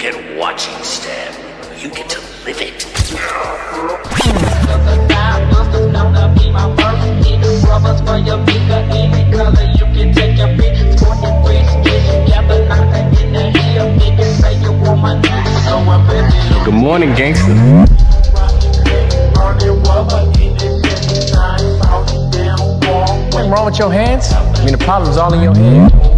get watching staff. You get to live it. Good morning, gangster. What's wrong with your hands? I mean, the problem's all in your head.